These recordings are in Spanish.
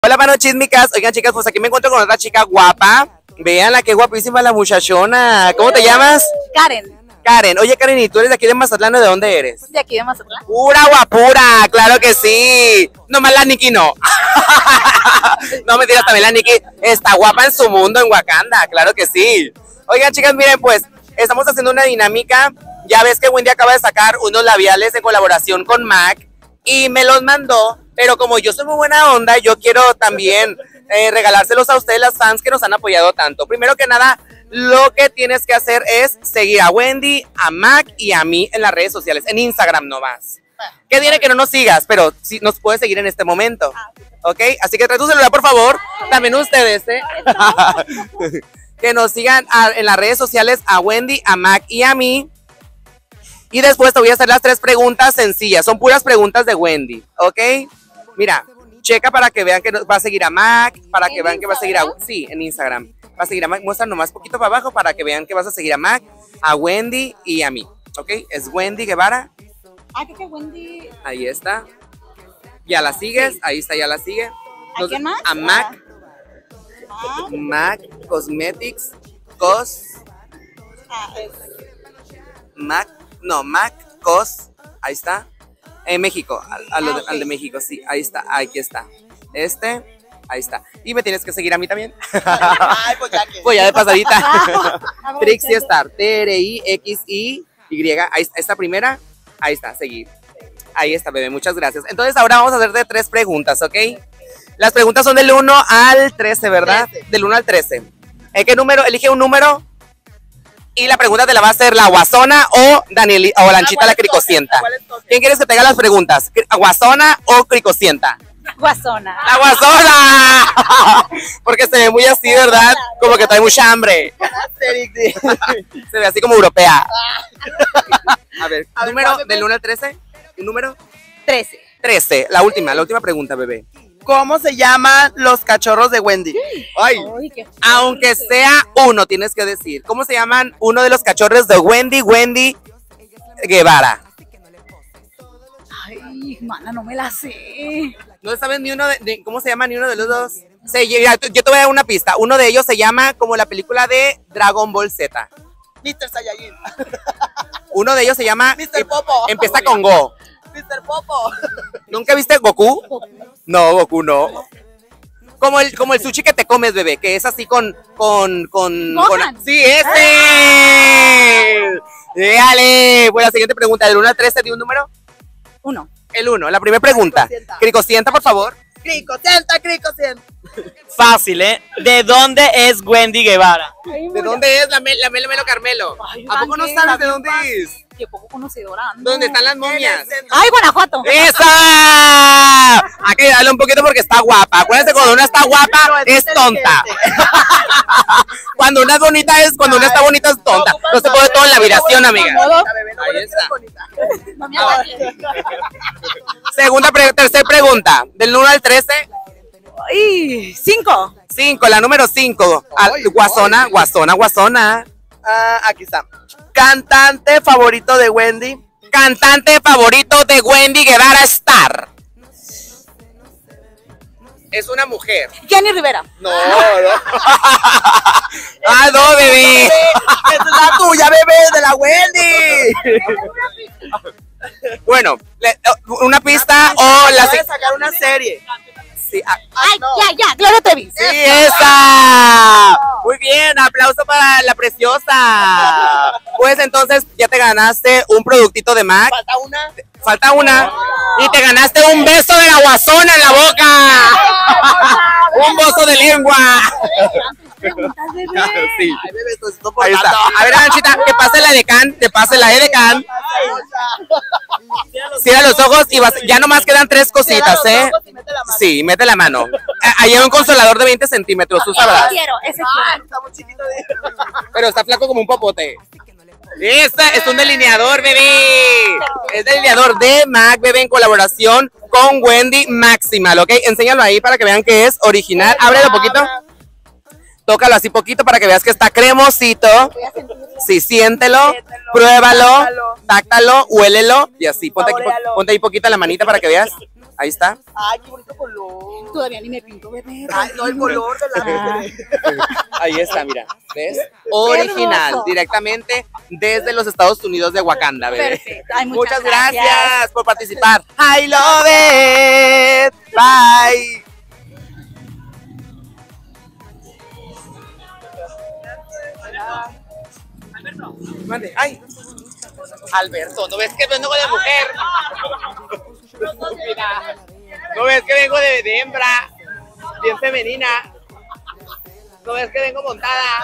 Hola, mano chismicas. Oigan, chicas, pues aquí me encuentro con otra chica guapa. Veanla, qué guapísima la muchachona. ¿Cómo te llamas? Karen. Karen. Oye, Karen, ¿y tú eres de aquí de Mazatlán o de dónde eres? De aquí de Mazatlán. Pura guapura, claro que sí. Nomás la Nikki no. No mentiras, también la Nikki está guapa en su mundo, en Wakanda, claro que sí. Oigan, chicas, miren, pues, estamos haciendo una dinámica. Ya ves que Wendy acaba de sacar unos labiales en colaboración con MAC y me los mandó, pero como yo soy muy buena onda, yo quiero también regalárselos a ustedes, las fans que nos han apoyado tanto. Primero que nada, lo que tienes que hacer es seguir a Wendy, a MAC y a mí en las redes sociales, en Instagram nomás. ¿Qué diré que no nos sigas? Pero sí nos puedes seguir en este momento, ¿ok? Así que trae tu celular, por favor. También ustedes, que nos sigan en las redes sociales a Wendy, a MAC y a mí. Y después te voy a hacer las 3 preguntas sencillas. Son puras preguntas de Wendy, ¿ok? Mira, checa para que vean que va a seguir a MAC, para que vean que va a seguir a... Sí, en Instagram. Va a seguir a MAC. Muestra nomás poquito para abajo para que vean que vas a seguir a MAC, a Wendy y a mí, ¿ok? Es Wendy Guevara. Ah, que Wendy. Ahí está. Ya la sigues. Ahí está, ya la sigue. ¿A quién más? A MAC. MAC Cosmetics. MAC. No, MAC Cos. Ahí está. En México. Al de México, sí. Ahí está. Aquí está. Ahí está. Y me tienes que seguir a mí también. Ay, pues ya que. Pues ya de pasadita. Trixie Star. Trixie. Ahí está, esta primera. Ahí está, seguir. Ahí está, bebé, muchas gracias. Entonces ahora vamos a hacerte 3 preguntas, ¿ok? Las preguntas son del 1 al 13, ¿verdad? 13. Del 1 al 13. ¿Qué número? Elige un número. Y la pregunta te la va a hacer la Guasona o Lanchita la Cricocienta. ¿Quién quieres que te haga las preguntas? ¿Guasona o Cricocienta? Guasona. ¡La Guasona! Porque se ve muy así, ¿verdad? Como que trae mucha hambre. Se ve así como europea. A ver, número del 1 al 13. ¿Un número? 13. 13. La última pregunta, bebé. ¿Cómo se llaman los cachorros de Wendy? Ay, aunque sea uno, tienes que decir. ¿Cómo se llaman uno de los cachorros de Wendy Guevara? Ay, mana, no me la sé. ¿No sabes ni uno de cómo se llama ni uno de los dos? Yo te voy a dar una pista. Uno de ellos se llama como la película de Dragon Ball Z. Mr. Saiyajin. Uno de ellos se llama... Mr. Popo. Empieza con Go. Mr. Popo. ¿Nunca viste Goku? No, Goku no. Como el sushi que te comes, bebé, que es así con sí, ese. Déjale. Bueno, la siguiente pregunta, del 1 al 13, ¿de un número? 1. El 1, la primera pregunta. Cricocienta, por favor. Cricocienta. Fácil, ¿eh? ¿De dónde es Wendy Guevara? ¿De dónde es la Melo Carmelo? Ay, ¿A poco no Ángela, sabes de bien dónde fácil. es? Qué poco conocedora ando. ¿Dónde están las momias? Ay, Guanajuato. ¡Esa! Hay que darle un poquito porque está guapa. Acuérdense, cuando una está guapa, es tonta. Cuando una está bonita, es tonta. No se puede todo en la viración, amiga. Ahí está. No me ataques. Tercera pregunta. Del 1 al 13. Ay, 5. 5, la número 5. Guasona. Aquí está. Cantante favorito de Wendy. Cantante favorito de Wendy Guevara Star. Es una mujer. Jenny Rivera. No. No, bebé. Esa es la tuya, bebé, de la Wendy. Bueno, una pista o la... Voy a sacar una serie. Sí, Ay, no. ya, Gloria Trevi. Sí, esa. Muy bien, aplauso para la preciosa. Pues entonces ya te ganaste un productito de MAC. Falta una. Y te ganaste un beso de la Guasona en la boca. Un beso de lengua. Sí. Ay, bebé, esto es por Ahí está. tanto. A ver, Anchita, que pase la edecán, te pase la edecán. Cierra los ojos y ya nomás quedan 3 cositas, ¿eh? Sí, mete la mano. Ahí hay un consolador de 20 centímetros, tú sabrás. Ese quiero. Está muy chiquito. Pero está flaco como un popote. Esa es un delineador, bebé. Es delineador de MAC, bebé, en colaboración con Wendy Maximal, ¿ok? Enséñalo ahí para que vean que es original. Ábrelo un poquito. Tócalo así poquito para que veas que está cremosito. Sí, siéntelo, pruébalo, táctalo, huélelo y así. Ponte ahí poquita la manita para que veas. Ahí está. Ay, qué bonito color. Todavía ni me pinto, bebé. Ay, no, el color de la Ahí está, mira. ¿Ves? Original, hermoso. directamente desde los Estados Unidos de Wakanda, bebé. Perfecto. Ay, Muchas gracias por participar. I love it. Bye. Mande. Ay. Alberto, ¿no ves que vengo de mujer? Mira, ¿no ves que vengo de hembra? Bien femenina. ¿No ves que vengo montada?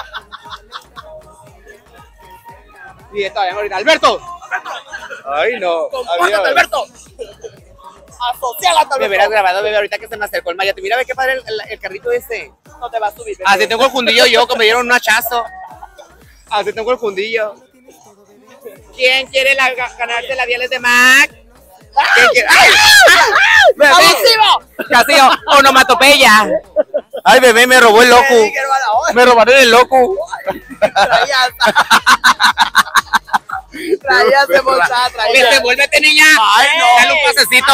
Y todavía ahorita. ¡Alberto! Ay, no. Adiós. Alberto. Asociala, Alberto. Me hubieras grabado, bebé, ahorita que se me acercó el Mayate. Mira, ve qué padre el carrito ese. No te va a subir. Así tengo el fundillo yo, como me dieron un hachazo. Así tengo el fundillo. ¿Quién quiere ganarse labiales de Mac? ¿Quién quiere? ¡Ay! ¡Bebé! Casi onomatopeya. Ay, bebé, me robó el loco. Me robaron el loco. Traías de montada, traías. Devuélvete, niña. Ay, no. Dale un pasecito.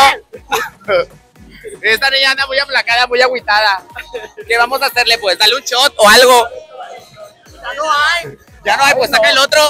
Esta niña anda muy aplacada, muy agüitada. ¿Qué vamos a hacerle, pues? Dale un shot o algo. Ya no hay. Ya no hay, pues saca el otro.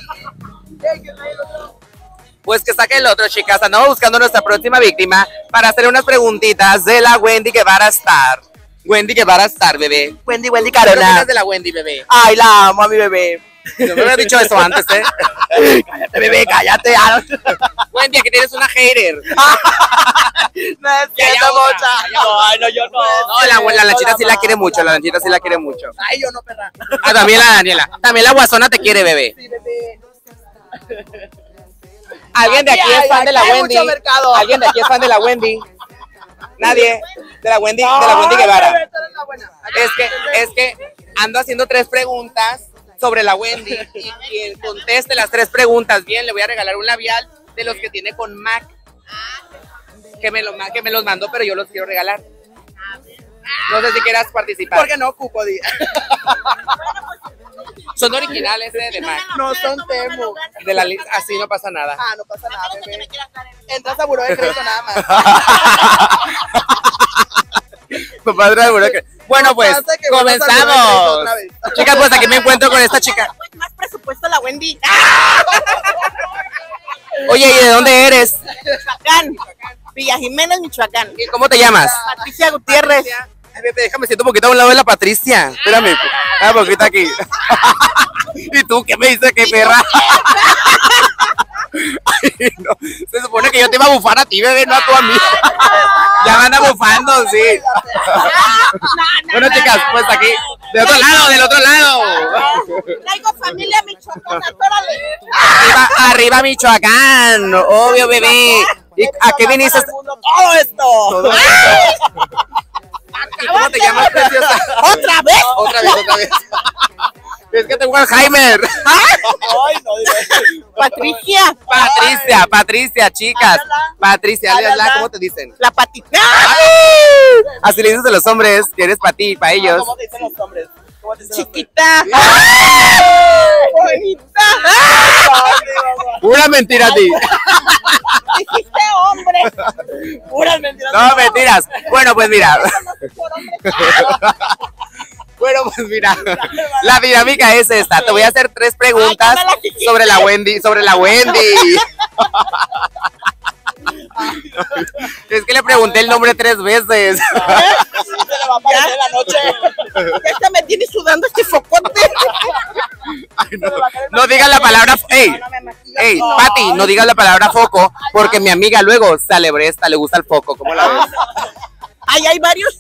Pues que saque el otro, chicas. Andamos buscando nuestra próxima víctima para hacer unas preguntitas de la Wendy Guevara Star. Wendy Guevara Star, bebé. Wendy, ¿Qué Carona. opinas de la Wendy, bebé? Ay, la amo a mi bebé. No me hubieras dicho eso antes, ¿eh? Cállate, bebé, cállate. Wendy, aquí tienes una hater. No es Ya, cierto, otra. mocha. No, ay, no, yo no. No, la Lanchita sí la quiere mucho, la Lanchita sí la quiere mucho. Ay, yo no, perra. Ah, también la Daniela. También la Guasona te quiere, bebé. Sí, bebé. ¿Alguien de aquí es fan de la Aquí hay Wendy? mucho mercado. ¿Alguien de aquí es fan de la Wendy? Nadie. De la Wendy Guevara. Bebé, tú eres la buena. Es que ando haciendo 3 preguntas sobre la Wendy y quien conteste las 3 preguntas bien le voy a regalar un labial de los que tiene con MAC. Que me los mandó, pero yo los quiero regalar. No sé si quieras participar. ¿Por qué no ocupo, di? Son originales de MAC. No son Temu. De la lista, así no pasa nada. Ah, no pasa nada, bebé. Entras a buró de crédito nada más. Bueno, pues, Pasa que vuelvas a comenzamos. otra vez. Chicas, pues aquí me encuentro con esta chica. Más presupuesto la Wendy. Oye, ¿y de dónde eres? Michoacán. Villa Jiménez, Michoacán. ¿Y cómo te llamas? Patricia Gutiérrez. Ay, bebé, déjame siento un poquito a un lado de la Patricia. Espérame, un poquito aquí. ¿Y tú qué me dices, qué perra? Ay, no. Se supone que yo te iba a bufar a ti, bebé, no a tú a mí. Ya me anda bufando, sí. Bueno, chicas, pues aquí, del otro lado. Traigo familia michoacana, órale. Arriba Michoacán, obvio, bebé. ¿Y a qué viniste? Todo esto. ¿Y cómo te llamas, preciosa? ¿Otra vez? Otra vez. Es que tengo Alzheimer. Ay, no, dile. Patricia. Patricia, chicas. Patricia, Háblala. ¿cómo te dicen? La patita. Así le dices a los hombres, que eres para ti y para ellos. ¿Cómo te dicen los hombres? ¿Cómo te dicen los hombres? Chiquita. Bonita. Una mentira a ti. Dijiste hombre. Puras mentiras. No, mentiras. Bueno, pues mira. Bueno, pues mira, la dinámica es esta. Te voy a hacer 3 preguntas sobre la Wendy. Es que le pregunté el nombre 3 veces. Se le va a aparecer la noche. Ya se me tiene sudando este focote. Ay, no digas la palabra. Ey, Pati, no digas la palabra foco, porque mi amiga luego se alebresta, le gusta el foco. ¿Cómo la ves? Ahí hay varios.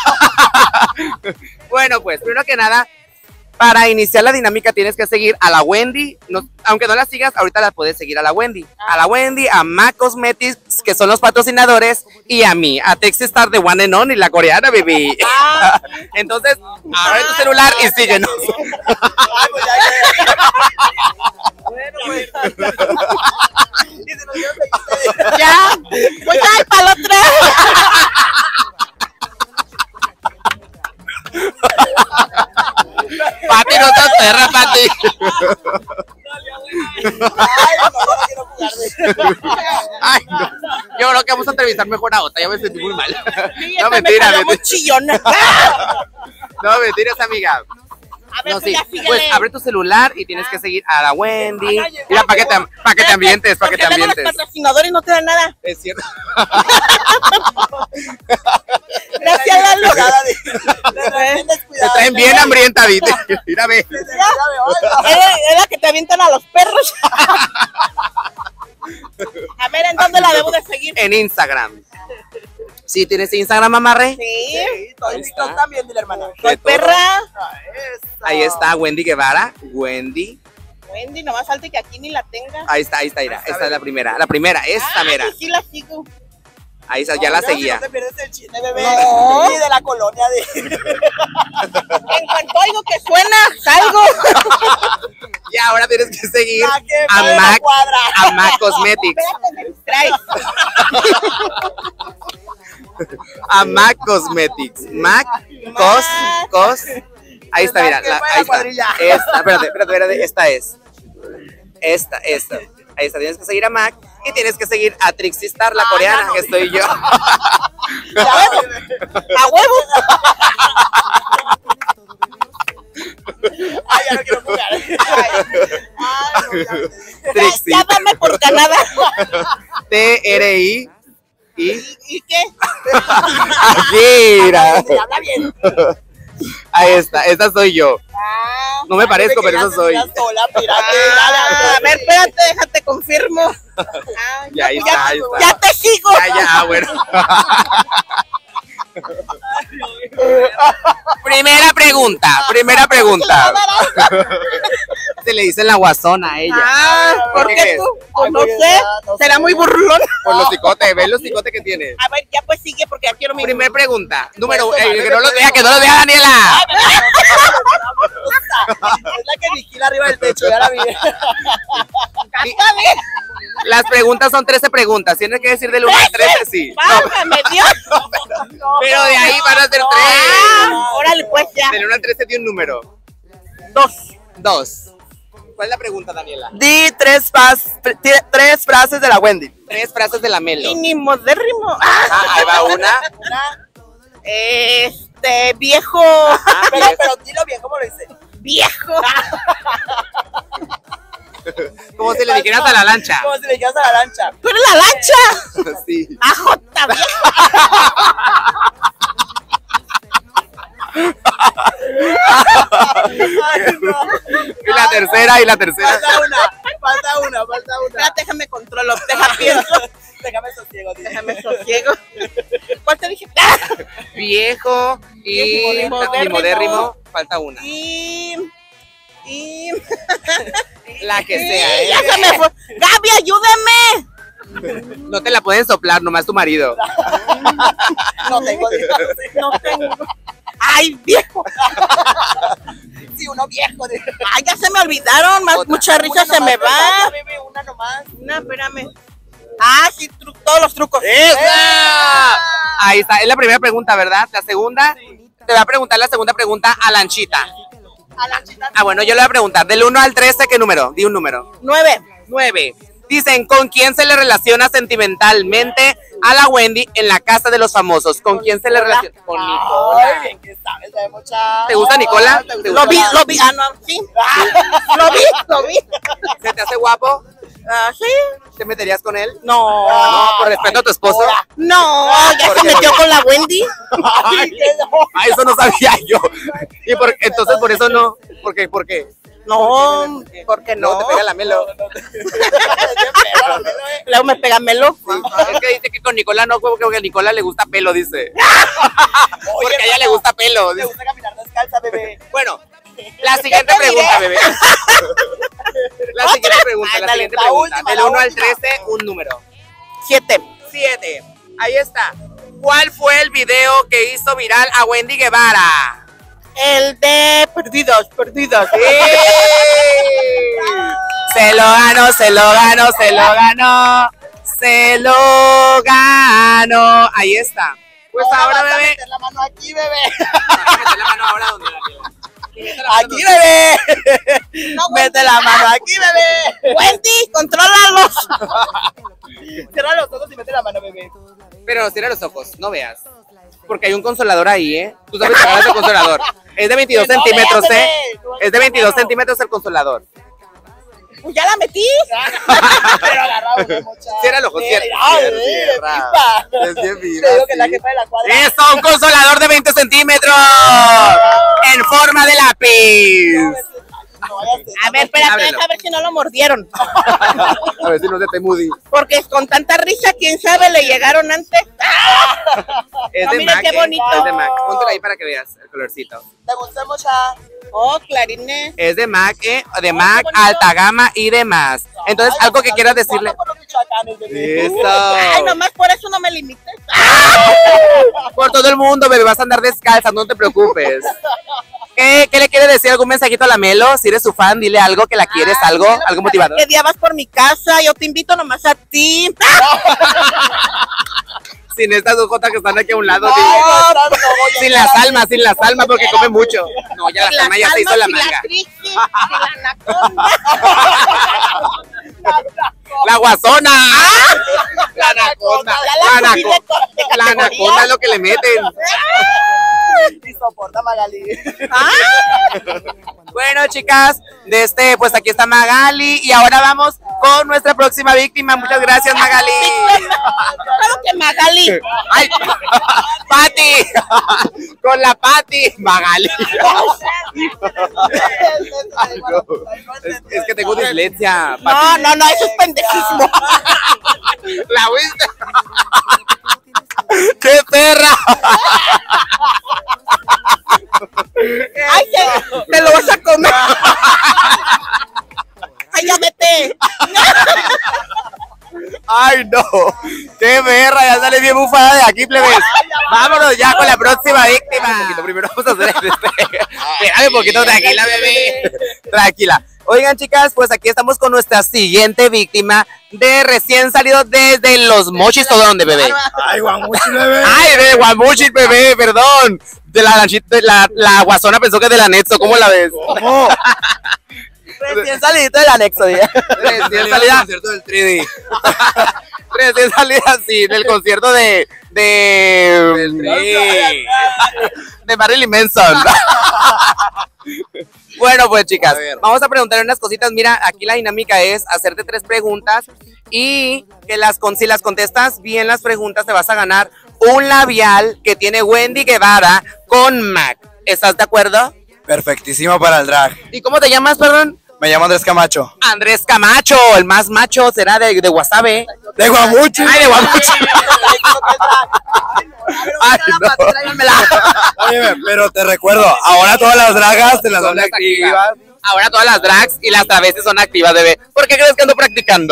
Bueno, pues, primero que nada, para iniciar la dinámica tienes que seguir a la Wendy. Aunque no la sigas, ahorita la puedes seguir a la Wendy. A la Wendy, a MAC Cosmetics, que son los patrocinadores, y a mí, a Texas Star de One and Only, la coreana, baby. Entonces, abre tu celular y síguenos. Ay, pues ya. Bueno, pues. Y se nos dio seguir. Ya. Pues ay, para la otra. Pati, no seas perra, Pati. Ay, no, yo no quiero jugar. Ay, no. Yo creo que vamos a entrevistar mejor a otra, ya me sentí muy mal. Sí, No, esta me mentira, salió muy mentira. chillona. No, mentiras, amiga. A ver, No, pues sí. ya síguele. Pues abre tu celular y tienes que seguir a la Wendy. Mira, para que te ambientes, para que te Porque luego ambientes. los patrocinadores no te dan nada. Es cierto. Gracias, Lalo. Te traen bien hambrienta, ¿viste? Mira, ve. Es la que te avientan a los perros. A ver, ¿en dónde la debo de seguir? En Instagram. ¿Sí tienes Instagram, mamarre? Sí. En TikTok también, dile, hermana. Soy De todo. perra. Ahí está Wendy Guevara. Wendy. Wendy, nomás falte que aquí ni la tenga. Ahí está, mira. Esta es la primera. La primera, esta, mira. Sí, sí la sigo. Ahí está, ya la seguía. No te pierdes el chisme, bebé. No. Y de la colonia de... En cuanto oigo que suena, salgo. Y ahora tienes que seguir La que a fue de la Mac, cuadra. a Mac Cosmetics. Espérate, me distraes. A Mac Cosmetics. Mac Cos. Ahí está, mira. Que fue Ahí la está. cuadrilla. Esta, espérate. Esta es. Esta. Ahí está. Tienes que seguir a Mac y tienes que seguir a Trixie Star, la coreana, ya no. que estoy yo. A huevo. Ay, ya no quiero jugar. Ay, no, ya. Trixie. Ya dame por Canadá. TRI. Y. ¿Y qué? Aquí, mira. Habla bien. Ahí está. Esta soy yo. Ah, No me parezco, pero eso soy. Sola, pírate, a ver, espérate, déjate, confirmo. Ah, Ya, ahí pues está, ahí está. Ya te sigo. Ya, bueno. Primera pregunta. Se le dice la guasona a ella. Ah, ¿por ¿Por qué qué? tú? Pues Ay, no porque sé. no Será sé. muy burlón. Por los cicotes, ¿ves los cicotes que tiene? A ver, ya pues sigue porque ya quiero mi. Primer pregunta. Número Puedes tomar, que no los puedes vea, que no los vea, Daniela. Es la que vigila arriba del techo, ya la vi. Las preguntas son 13 preguntas. Tienes que decir del 1 al 13, sí. Válgame Dios. Pero de ahí van a ser 3. Ah, órale, pues ya. Del 1 al 13 de un número. 2. ¿Cuál es la pregunta, Daniela? Di tres frases de la Wendy. 3 frases de la Melo. Y ni modérrimo. Ah, ahí va una. Viejo. Pero dilo bien, ¿cómo lo dice? Viejo. Como si le dijeras a la lancha. Como si le dijeras a la lancha. Tú eres la lancha. Sí. Ajota, viejo. Ay, no. Y la tercera. Falta una. Espérate, déjame controlo. Deja pienso. Déjame sosiego, dice. Déjame sosiego. ¿Cuál te dije? Viejo y Y modérrimo. Falta una. Y La que sea, ya se me fue. Gaby, ayúdeme. No te la pueden soplar, nomás tu marido. No tengo. No tengo. Ay, viejo. Sí, uno viejo. Ay, ya se me olvidaron. Mucha risa se me va. Una nomás. Una, espérame. Ah, sí, todos los trucos. ¡Esa! Ahí está, es la primera pregunta, ¿verdad? La segunda, te voy a preguntar la segunda pregunta a Lanchita. A la chita. Ah, bueno, yo le voy a preguntar, del 1 al 13, ¿qué número? Di un número. 9. 9. Dicen, ¿con quién se le relaciona sentimentalmente a la Wendy en la casa de los famosos? ¿Con quién se le relaciona? Con Ay, Nicola. bien que sabes, sabe mucha. ¿Te gusta Nicola? ¿Te ¿Te gusta? Lo vi. Ah, no, sí. Lo vi. ¿Se te hace guapo? Ah, sí. ¿Te meterías con él? No. No, por respeto a tu esposo. No, ya ¿Por se qué? metió con la Wendy. Ay, qué no. Ah, eso no sabía yo. Y entonces por eso no. ¿Por qué? ¿Por qué? No, porque no. No, te pega la Melo. Luego me pega Melo. Es que dice que con Nicola no, porque a Nicola le gusta pelo, dice. Porque a ella le gusta pelo. Me Dice. gusta caminar descalza, bebé. Bueno, la siguiente pregunta, bebé. La siguiente pregunta, la Ándale, siguiente la pregunta. última, Del la 1 al última. 13, un número. 7. 7. Ahí está. ¿Cuál fue el video que hizo viral a Wendy Guevara? El de perdidos. ¡Sí! Se lo ganó. Ahí está. Pues ahora, vas a bebé. meter la mano aquí, bebé. Mete la mano ahora donde la Melo. Mete la mano Aquí, bebé. No, Mete la mano aquí, bebé. Wendy, contrólalos. Cierra los ojos y mete la mano, bebé. Pero cierra los ojos, no veas. Porque hay un consolador ahí, ¿eh? Tú sabes que agarras el consolador. Es de 22 Que no centímetros, veas, ¿eh? bebé. Es de 22 centímetros el consolador. Pues ya la metí. Pero agarrado, muchacha. Cierra el ojo, cierra. Cierra. Es bien Te viva, digo que sí. la jefa de la cuadra. ¡Eso! ¡Un consolador de 20 centímetros! ¡En forma de lápiz! A ver, espérate, Ábrelo. deja ver si no lo mordieron. A ver si no se te mudi. Porque con tanta risa, quién sabe, le llegaron antes. Es No, de mira Mac, qué bonito. Es de Mac. Póntelo ahí para que veas el colorcito. ¿Te gustó mucho? Oh, clarines. Es de Mac, de Ay, Mac, qué bonito. alta gama y demás. Entonces, Ay, algo que quieras decirle. guapo por los michoacanes, bebé. Eso. Ay, nomás por eso no me limites. Por todo el mundo, bebé, vas a andar descalza, no te preocupes. ¿Qué le quieres decir? ¿Algún mensajito a la Melo? Si eres su fan, dile algo que la quieres, Ay, algo mira, motivador. ¿qué día vas por mi casa? Yo te invito nomás a ti. Sin estas dos jotas que están aquí a un lado. No, dile. no, no, voy a Sin llegar. las almas, porque come mucho. No, ya la Sin salma ya se hizo almas, la sin manga. crisis, sin la anaconda. La guasona. La anaconda. Ya la subí de La anaconda es lo que le meten. Y soporta, Magali. Bueno, chicas, pues aquí está Magali y ahora vamos con nuestra próxima víctima. Muchas gracias, Magali. Claro que Magali. Ay, Pati, con la Pati, Magali. Ay, no. Es que tengo dislexia. Pati. No, eso es pendejismo. La viste. ¡Qué perra! Ay, te lo vas a comer. Ay, ya vete. ¡Ay, no! ¡Qué perra! Ya sale bien bufada de aquí, plebes. Vámonos ya con la próxima víctima. Primero vamos a hacer Espérame un poquito, tranquila, bebé. Tranquila. Oigan, chicas, pues aquí estamos con nuestra siguiente víctima de recién salido desde Los Mochis, ¿todo dónde, bebé? Ay, guamuchi, bebé. ¡Ay, de Guamuchis, bebé! Perdón. De la guasona pensó que es de la Netso, ¿cómo la ves? ¿Cómo? Recién salidito del anexo, ya. Recién salida. concierto del 3D. Recién salida, sí, del concierto de Marilyn Manson. Bueno, pues chicas, A ver. vamos a preguntarle unas cositas. Mira, aquí la dinámica es hacerte 3 preguntas y que si las contestas bien las preguntas te vas a ganar un labial que tiene Wendy Guevara con MAC. ¿Estás de acuerdo? Perfectísimo para el drag. ¿Y cómo te llamas, perdón? Me llamo Andrés Camacho. Andrés Camacho, el más macho será de Guasave. De guamuchi. Ay, de Guamuchi. Ay, no. Óyeme, pero te recuerdo, ahora todas las dragas te las Son dan activas. Ahora todas las drags y las travestis son activas, bebé. ¿Por qué crees que ando practicando?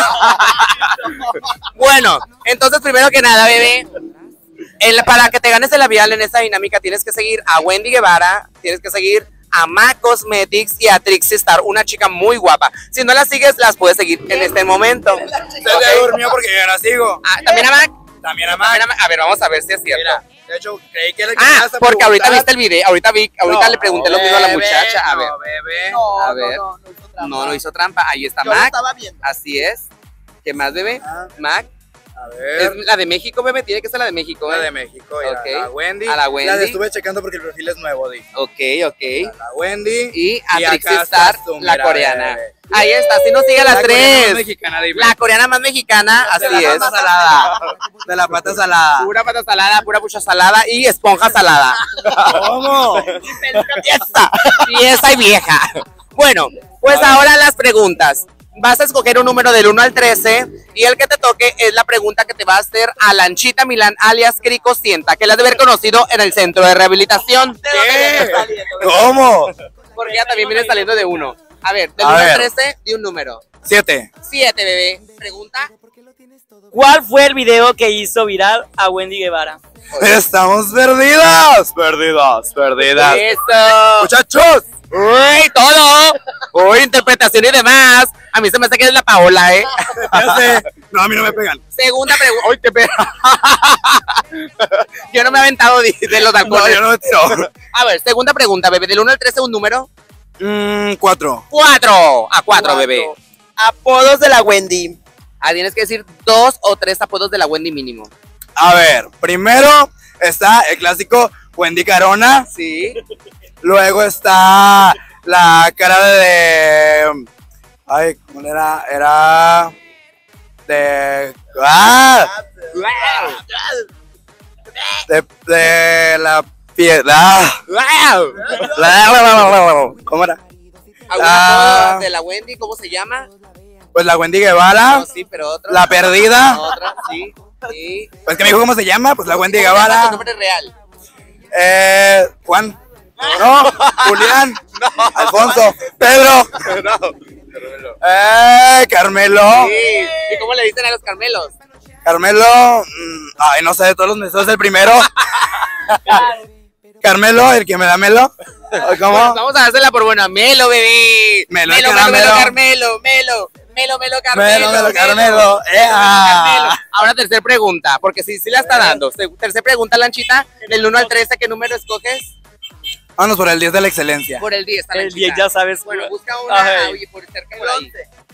Bueno, entonces primero que nada, bebé, para que te ganes el labial en esta dinámica tienes que seguir a Wendy Guevara, tienes que seguir a MAC Cosmetics y a Trixie Star, una chica muy guapa. Si no las sigues, las puedes seguir en este momento. Se durmió porque yo ya la sigo. Ah, ¿también a MAC? También a Mac. A ver, vamos a ver si es cierto. Mira, de hecho, creí que le Ah, ibas a porque ahorita preguntar. viste el video, ahorita le pregunté lo mismo a la bebé, muchacha. A ver, no, bebé. a ver. No hizo trampa. Ahí está Yo lo Mac. estaba viendo. Así es. ¿Qué más, bebé? Ah. Mac. A Es ver. la de México, bebé. Tiene que ser la de México. La ¿eh? de México, y Ok. a la Wendy. A la Wendy. La estuve checando porque el perfil es nuevo, di. Ok. A la Wendy. Y a acá Trixie estás Star, tú, la mira, coreana. bebé. Ahí está, así nos sigue a las La coreana más tres. mexicana, dime. La coreana más mexicana, así De la es. pata salada. De la pata salada. Pura pata salada, pura pucha salada y esponja salada. ¿Cómo? Fiesta y vieja. Bueno, pues ahora las preguntas. Vas a escoger un número del 1 al 13 y el que te toque es la pregunta que te va a hacer a Lanchita Milán, alias Cricocienta, que la has de haber conocido en el centro de rehabilitación. ¿Qué? ¿Cómo? Porque ella también viene saliendo de 1. A ver, del A 1 al ver. 13, di un número. 7. 7, bebé. Pregunta. ¿Cuál fue el video que hizo viral a Wendy Guevara? Estamos perdidas. Perdidas. Eso. Muchachos. Uy, todo. Uy, interpretación y demás. A mí se me hace que es la Paola, ¿eh? Ya sé. No, a mí no me pegan. Segunda pregunta. Uy, qué pena. Yo no me he aventado de los No, alcoholes. yo no me tiro. A ver, segunda pregunta, bebé. Del 1 al 13, un número. 4. 4. A 4, bebé. Apodos de la Wendy. Ah, tienes que decir 2 o 3 apodos de la Wendy mínimo. A ver, primero está el clásico Wendy Carona. Sí. Luego está la cara de... Ay, ¿cómo era? Era... De... ¡Ah! De la piedra. ¿Cómo era? ¿Algún Ah. apodo de la Wendy? ¿Cómo se llama? Pues la Wendy Guevara. No, sí, pero otro. La perdida. Otra, sí. Sí. Pues que me dijo cómo se llama, pues la Wendy ¿Cómo se llama tu Guevara. nombre real? Juan. No, Julián. Alfonso. Pedro. Carmelo. Sí. ¿Y cómo le dicen a los Carmelos? Carmelo. Ay, no sé, de todos los meses el primero. Carmelo, el que me da Melo. ¿Cómo? Vamos a dársela por buena. Melo, bebé. Melo, Melo, caramelo. Carmelo. Melo, Carmelo. Melo, Carmelo. Carmelo. Ahora tercera pregunta, porque sí la está dando. Tercera pregunta, Lanchita. Del 1 al 13, ¿qué número escoges? Vámonos por el 10 de la excelencia. Por el 10, El Lanchita. 10 ya sabes. Bueno, busca una. Ay. Oye, por cerca por ahí.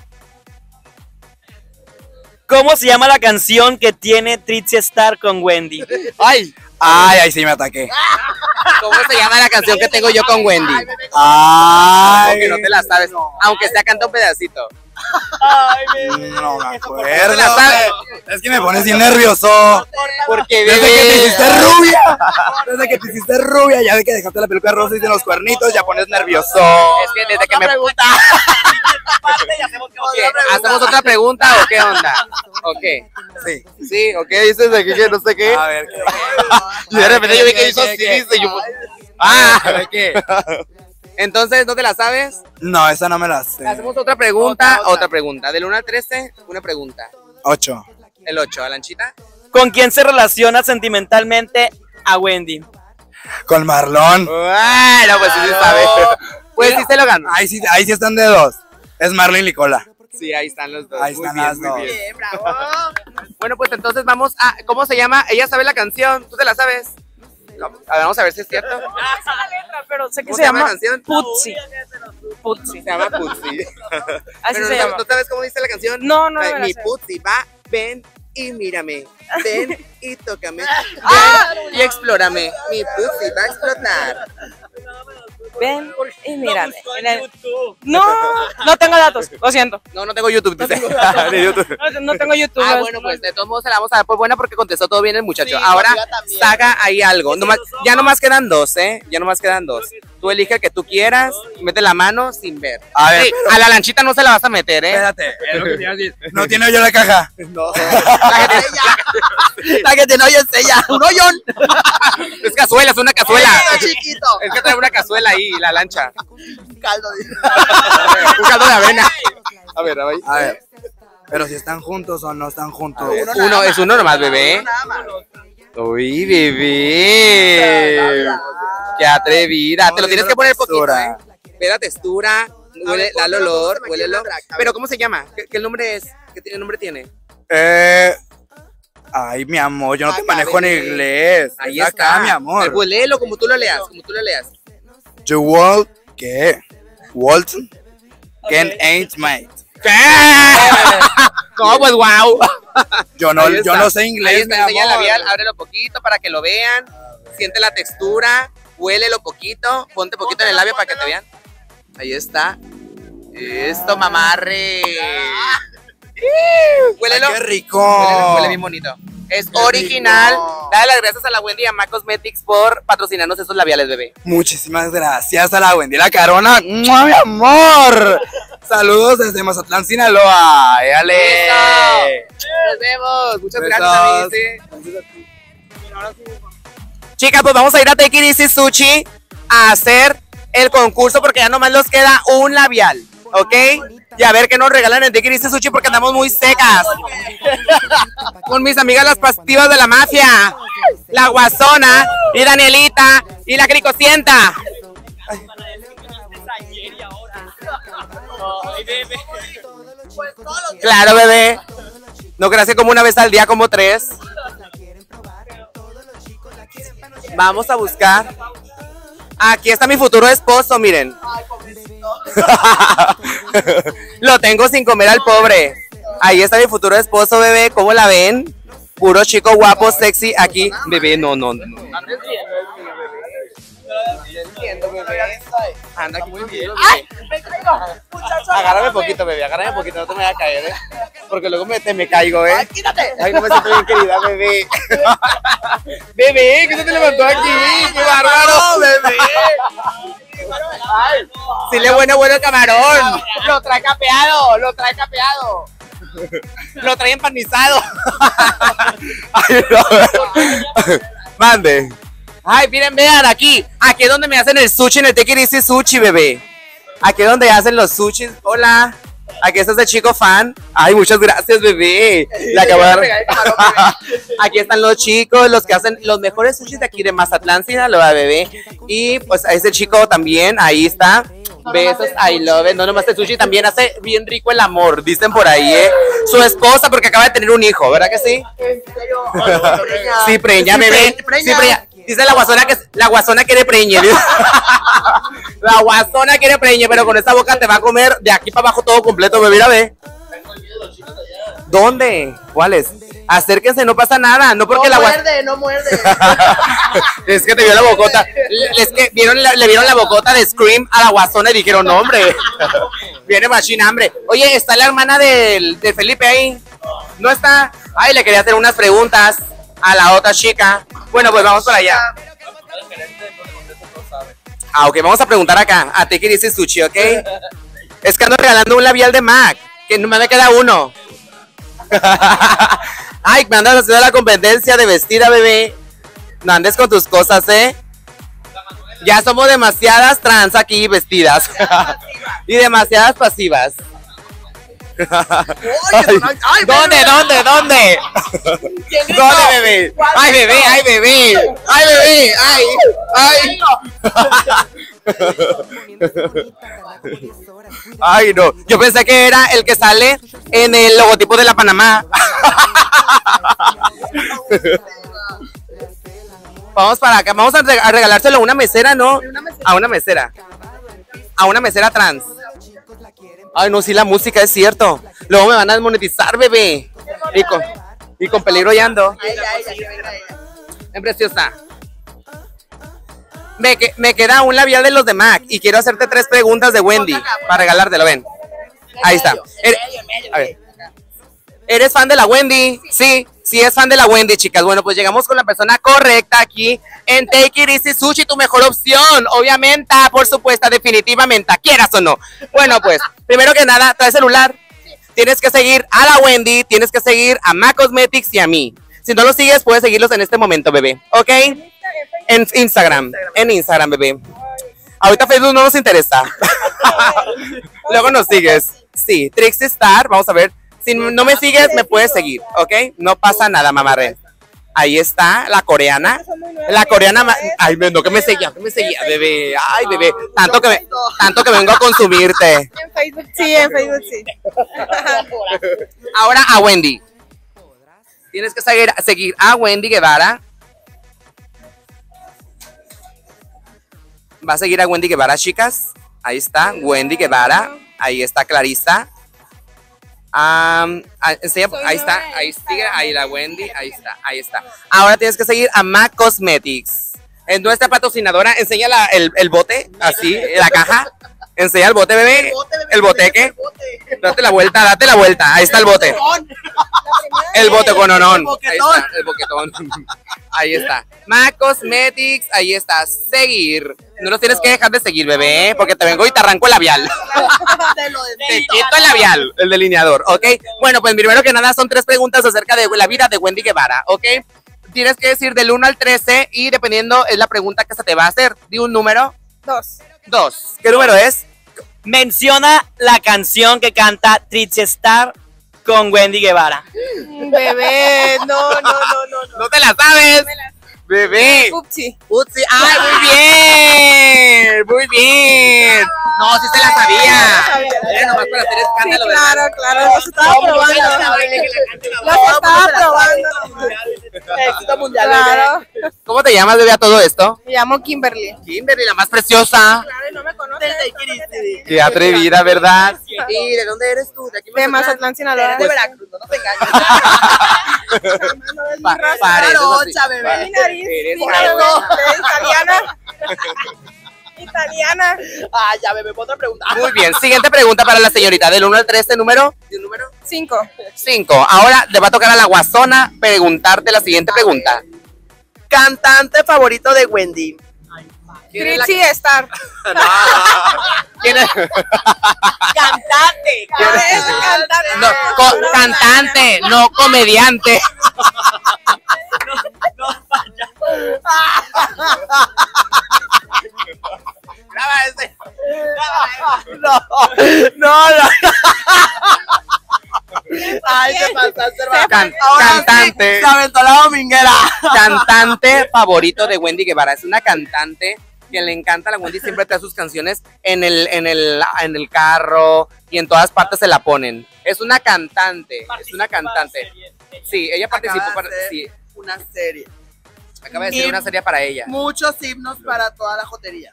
¿Cómo se llama la canción que tiene Trixie Star con Wendy? Ay, Ay, ahí sí me ataqué. ¿cómo se llama la canción que tengo yo con Wendy? Ay. Porque no te la sabes. Aunque sea canta un pedacito. No me ¿No acuerdo. te la sabes? Es que me pones bien nervioso. Porque Desde que te bebé. hiciste rubia. Desde que te hiciste rubia, ya de que dejaste la peluca rosa y de los cuernitos, ya pones nervioso. Es que desde que me ¿Hacemos otra pregunta o qué onda? ¿O qué? Sí. Sí, ¿o qué dices de que no sé qué? A ver, Y de repente yo vi que hizo así, ¿qué? dice yo. Ah, ¿qué? entonces, ¿no te la sabes? No, esa no me la sé. Hacemos otra pregunta, otra pregunta. Del 1 al 13, una pregunta. 8. El 8, ¿Alanchita? ¿Con quién se relaciona sentimentalmente a Wendy? Con Marlon. Bueno, pues sí se sabe. Pues sí se lo ganó. Ahí sí están de dos. Es Marlon y Nicola. Sí, ahí están los dos. Ahí Muy están bien, las muy dos. bien. Bueno, pues entonces vamos a... ¿Cómo se llama? Ella sabe la canción. ¿Tú te la sabes? A ver, vamos a ver si es cierto. Pero sé que ¿Cómo se llama la canción? Putzi. Putzi. Se llama Putzi. Así Pero se no, llama. ¿no sabes cómo dice la canción? No, no Ay, me la mi sé. Putzi va, ven y mírame. Ven y tócame. Ven y explórame. Mi Putzi va a explotar. Ven y mírame. No, no tengo datos, lo siento. No tengo YouTube, dice. De YouTube. No tengo YouTube. Ah, bueno, pues de todos modos se la vamos a dar por buena porque contestó todo bien el muchacho. Sí, Ahora amiga también. saca ahí algo. Ya nomás quedan 2, ¿eh? Ya nomás quedan 2. Tú elige el que tú quieras, mete la mano sin ver. A ver, Sí, a la Lanchita no se la vas a meter, ¿eh? espérate. Es lo que te iba a decir. No tiene yo la caja. No. La que tiene hoyo es ella. Un hoyón. Es cazuela, es una cazuela. chiquito. Es que trae una cazuela ahí, la lancha. Caldo. Un caldo de avena. A ver, ahí. A ver. Pero si están juntos o no están juntos. Uno, es uno nomás, bebé. Uy, bebé. Qué atrevida. Te lo tienes que poner poquito, ¿eh? Ve la textura, huele, da el olor, huélelo. Pero ¿cómo se llama? ¿Qué nombre es? ¿Qué nombre tiene? Ay, mi amor, yo no Ay, te manejo en bebé. inglés. Ahí Es está, acá, mi amor. Pues léelo como tú lo leas, como tú lo leas. You walk, ¿qué? Walton can ain't mate. ¿Qué? ¿Cómo? Pues wow. Yo Ahí está. no sé Ahí inglés, está, mi enseña el amor. labial, ábrelo poquito para que lo vean. Siente la textura, huélelo poquito, ponte poquito en el labio para que te vean. Ahí está. Esto, mamarre. Huélelo. Ay, qué rico. Huele bien bonito. Es original. Dale las gracias a la Wendy y a MAC Cosmetics por patrocinarnos esos labiales, bebé. Muchísimas gracias a la Wendy La Carona. ¡Mua, mi amor! Saludos desde Mazatlán, Sinaloa. ¡Éale! Nos vemos. Muchas Besos. gracias, amiguis. Chicas, pues vamos a ir a Take It Easy Sushi a hacer el concurso porque ya nomás nos queda un labial, ¿ok? Y a ver qué nos regalan en Take It Easy Sushi porque andamos muy secas. Con mis amigas las pastivas de la mafia, la Guasona y Danielita y la Cricocienta. Claro, bebé. No creas que como una vez al día, como 3. Vamos a buscar. Aquí está mi futuro esposo, miren. Lo tengo sin comer al pobre. Ahí está mi futuro esposo, bebé. ¿Cómo la ven? Puro chico guapo, sexy aquí. Bebé, no. Anda aquí muy bien. Agárrame poquito, bebé, agárrame poquito, no te me vayas a caer, porque luego me caigo, Ay, no me siento bien, querida, bebé. Bebé, ¿qué se te levantó aquí? ¡Qué bárbaro, bebé! Ay, sí le bueno el camarón. Lo trae capeado. Lo trae empanizado. Ay, no. Mande. Ay, miren, vean aquí. Aquí es donde me hacen el sushi en el Take It Easy Sushi, bebé. Aquí es donde hacen los sushis. Hola. Aquí está ese chico fan. Ay, muchas gracias, bebé. Aquí están los chicos, los que hacen los mejores sushis de aquí de Mazatlán, Sinaloa, bebé. Y pues a ese chico también, ahí está. Besos, I love it. No nomás el sushi, también hace bien rico el amor, dicen por ahí, Su esposa, porque acaba de tener un hijo, ¿verdad que sí? Sí, preña, bebé. Sí, preña. Dice la guasona quiere preñe. La guasona quiere preñe, pero con esta boca te va a comer de aquí para abajo todo completo, bebé, mira, ve. ¿Dónde? ¿Cuáles? Acérquense, no pasa nada, no porque no muerde. Es que te vio la bocota. Es que le vieron la bocota de Scream a la guasona y dijeron, no, hombre. Viene machín hambre. Oye, ¿está la hermana de Felipe ahí? ¿No está? Ay, le quería hacer unas preguntas a la otra chica. Bueno, pues vamos para allá. Ok, vamos a preguntar acá. A ti que dice sushi, ¿ok? Es que ando regalando un labial de MAC, que no me queda uno. Ay, me andas haciendo la competencia de vestida, bebé. No andes con tus cosas, Ya somos demasiadas trans aquí vestidas. Y demasiadas pasivas. ¿Dónde? ¿Dónde, bebé? Ay, bebé. Ay, no. Yo pensé que era el que sale en el logotipo de la Panamá. Vamos para acá. Vamos a regalárselo a una mesera, ¿no? A una mesera. A una mesera trans. Ay, no, sí, la música es cierto. Luego me van a desmonetizar, bebé. Y con peligro ya ando. Es preciosa. Me queda un labial de los de MAC y quiero hacerte 3 preguntas de Wendy para regalártelo, ven. Ahí está. A ver. ¿Eres fan de la Wendy? Sí es fan de la Wendy, chicas. Bueno, pues llegamos con la persona correcta aquí en Take It Easy Sushi, tu mejor opción. Obviamente, por supuesto, definitivamente, quieras o no. Bueno, pues, primero que nada, trae celular. Tienes que seguir a la Wendy, tienes que seguir a MAC Cosmetics y a mí. Si no los sigues, puedes seguirlos en este momento, bebé. ¿Ok? En Instagram, bebé. Ahorita Facebook no nos interesa. Luego nos sigues. Sí, Trixie Star, vamos a ver. Si no me sigues, me puedes seguir, ¿ok? No pasa nada, mamarre. Ahí está, la coreana. La coreana, ay, no, que me seguía, bebé. Ay, bebé, tanto que vengo a consumirte. En Facebook sí. Ahora a Wendy. Tienes que seguir a Wendy Guevara. Va a seguir a Wendy Guevara, chicas. Ahí está, Wendy Guevara. Ahí está Clarisa. Enseña, ahí está, ahí sigue, ahí la Wendy, ahí está. Ahora tienes que seguir a MAC Cosmetics. Es nuestra patrocinadora. Enseña el bote, así, la caja. Enseña el bote, bebé. El boteque. Date la vuelta. Ahí está el bote. El bote con onón. Ahí está, el boquetón. Ahí está. MAC Cosmetics, ahí está. Seguir. No nos tienes que dejar de seguir, bebé, porque te vengo y te arranco el labial. Te quito el labial, el delineador, ¿ok? Bueno, pues primero que nada son 3 preguntas acerca de la vida de Wendy Guevara, ¿ok? Tienes que decir del 1 al 13 y dependiendo es la pregunta que se te va a hacer. Di un número. 2. ¿Qué número es? Menciona la canción que canta Trixie Star con Wendy Guevara. Bebé, no. ¿No te la sabes? Bebé. Upsi. ¡Ay, muy bien! No, sí se la sabía. Era nomás para hacer escándalo, sí, claro. Los estaba probando. Éxito mundial, claro. ¿Cómo te llamas, bebé, a todo esto? Me llamo Kimberly. Kimberly, la más preciosa. Claro, y no me conoces. Qué atrevida, ¿verdad? ¿Y de dónde eres tú? ¿De aquí De Mazatlán, Sinaloa. Eres de Veracruz, no te engañes. Pareces así. bebé. Mi nariz, Eres fíjate, rosa. italiana. Italiana. Ah, ya, bebé, otra pregunta. Muy bien, siguiente pregunta para la señorita. Del 1 al 3, ¿este número? ¿Y un número? 5. 5. Ahora le va a tocar a la guasona preguntarte la siguiente pregunta. Cantante favorito de Wendy. Trixie Star. ¿Quién es? ¡Cantante! No, cantante, no comediante. Graba ese. No. Ay, te pasaste, hermano. Cantante. Se aventó la dominguera. Cantante favorito de Wendy Guevara. Es una cantante que le encanta a la Wendy, siempre trae sus canciones en el carro y en todas partes se la ponen. Es una cantante, Sí, ella participó sí, Una serie. acaba de decir una serie para ella. Muchos himnos para toda la jotería.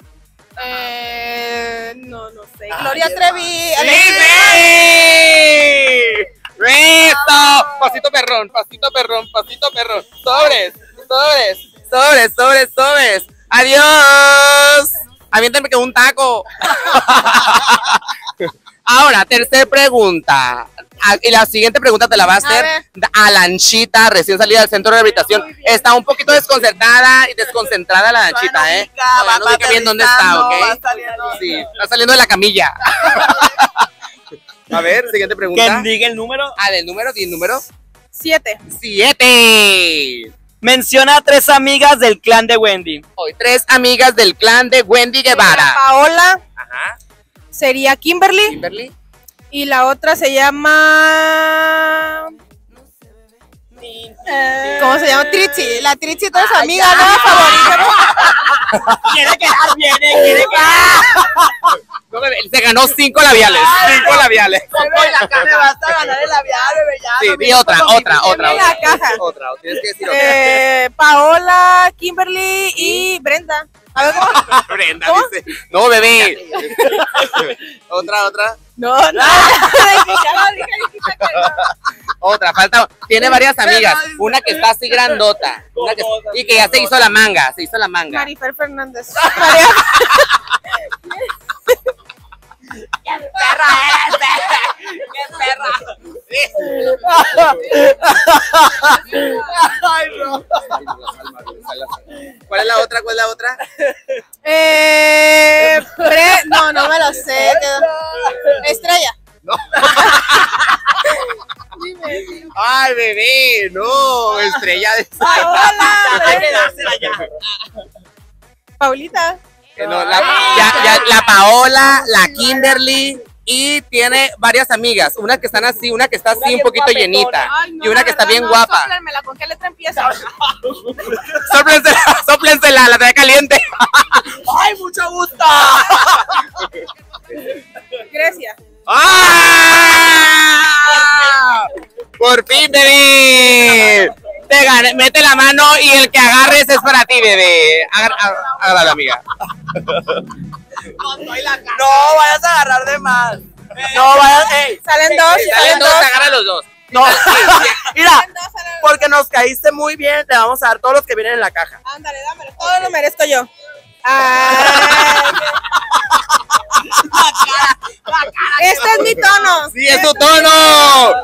No sé. Ay, Gloria hermano. Trevi. ¡Reto! Pasito perrón, pasito perrón, pasito perrón. Sobres, sobres, sobres, sobres, sobres. ¡Adiós! Aviéntame que un taco. Ahora, tercera pregunta. Y la siguiente pregunta te la va a hacer a Lanchita, recién salida del centro de rehabilitación. Está un poquito desconcertada y desconcentrada la Lanchita, ¿eh? Va No ubica bien dónde está, ¿ok? va saliendo. Sí, está saliendo de la camilla. A ver, siguiente pregunta. ¿Quién diga el número? Ah, del número, ¿y el número? 7. 7. Menciona a 3 amigas del clan de Wendy. Hoy 3 amigas del clan de Wendy Guevara. Paola. Ajá. Sería Kimberly. Kimberly. Y la otra se llama... ¿Cómo se llama? Trixie. La Trixie, toda su amiga, ¿no? Favorita, ¿no? Quiere quedar bien, quiere quedar. No, bebé, se ganó 5 labiales. 5 labiales. Me vas a ganar el labial, bebé, ya. Sí, no di me otra. Dime la caja. Otra, tienes que decir otra. Paola, Kimberly y Brenda. A ver, ¿cómo? Brenda ¿Cómo? dice. No, bebé. Otra. No, no. Otra, falta. Tiene varias amigas. Una que está así grandota. Y que ya se hizo la manga. Se hizo la manga. Marifer Fernández. Ay, no. ¿Cuál es la otra? ¿Cuál es la otra? No me lo sé. Estrella. Ay, bebé, no. Estrella de Paulita. No, la Paola, la Kimberly y tiene varias amigas. Una que están así, una que está así un poquito llenita. Ay, no, Y una que está bien guapa. Sóplenmela, ¿con qué letra empieza? Sóplensela, la trae caliente. Ay, mucho gusto. Grecia. ¡Ah! Por fin, bebé. Te gané, mete la mano y el que agarres es para ti, bebé. Agárrala, amiga. No vayas a agarrar de más. No vayas, Salen dos. Salen dos, agarra los dos. No, mira, porque nos caíste muy bien, te vamos a dar todos los que vienen en la caja. Ándale, dámelo. Todo lo merezco yo. Ay, este es mi tono. ¡Sí, es tu tono!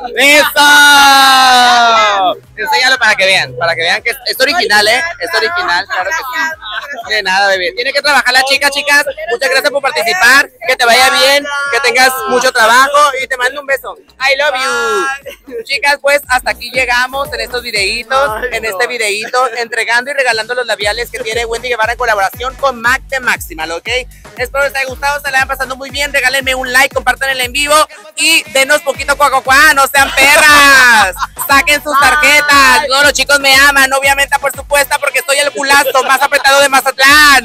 ¡Eso! Enséñalo para que vean que es original, ¿eh? Es original, claro que sí. De nada, bebé. Tiene que trabajar la chica, chicas. Muchas gracias por participar. Que te vaya bien, que tengas mucho trabajo y te mando un beso. I love you. Chicas, pues hasta aquí llegamos en estos videitos, en este videito, entregando y regalando los labiales que tiene Wendy Guevara en colaboración con Mac de Maximal, ¿ok? Espero les haya gustado, se la hayan pasando muy bien. Regálenme un like, compartan el en vivo y denos poquito cuacuacuá, no sean perras. Saquen sus tarjetas. Todos los chicos me aman, obviamente, por supuesto, porque soy el culazo más apretado de Mazatlán.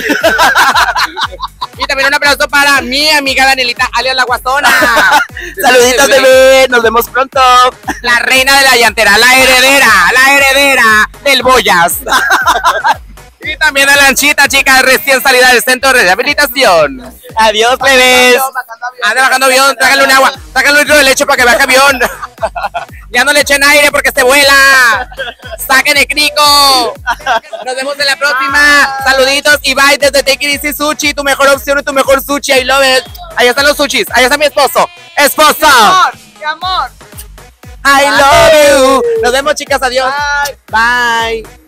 Y también un aplauso para mi amiga Danielita, alias la Guasona. Saluditos, bebé, nos vemos pronto. La reina de la llantera, la heredera del Boyas. Y también a Lanchita, chicas, recién salida del centro de rehabilitación. Adiós, plebes. Anda bajando avión, trágale un agua, trágale un litro de leche para que baje avión. Ya no le echen aire porque se vuela. Saquen el crico. Nos vemos en la próxima. Saluditos y bye desde Take It Easy Sushi, tu mejor opción y tu mejor sushi. I love it. Ahí están los sushis, ahí está mi esposo. ¡Esposo! Mi amor. I love you. Nos vemos, chicas, adiós. Bye.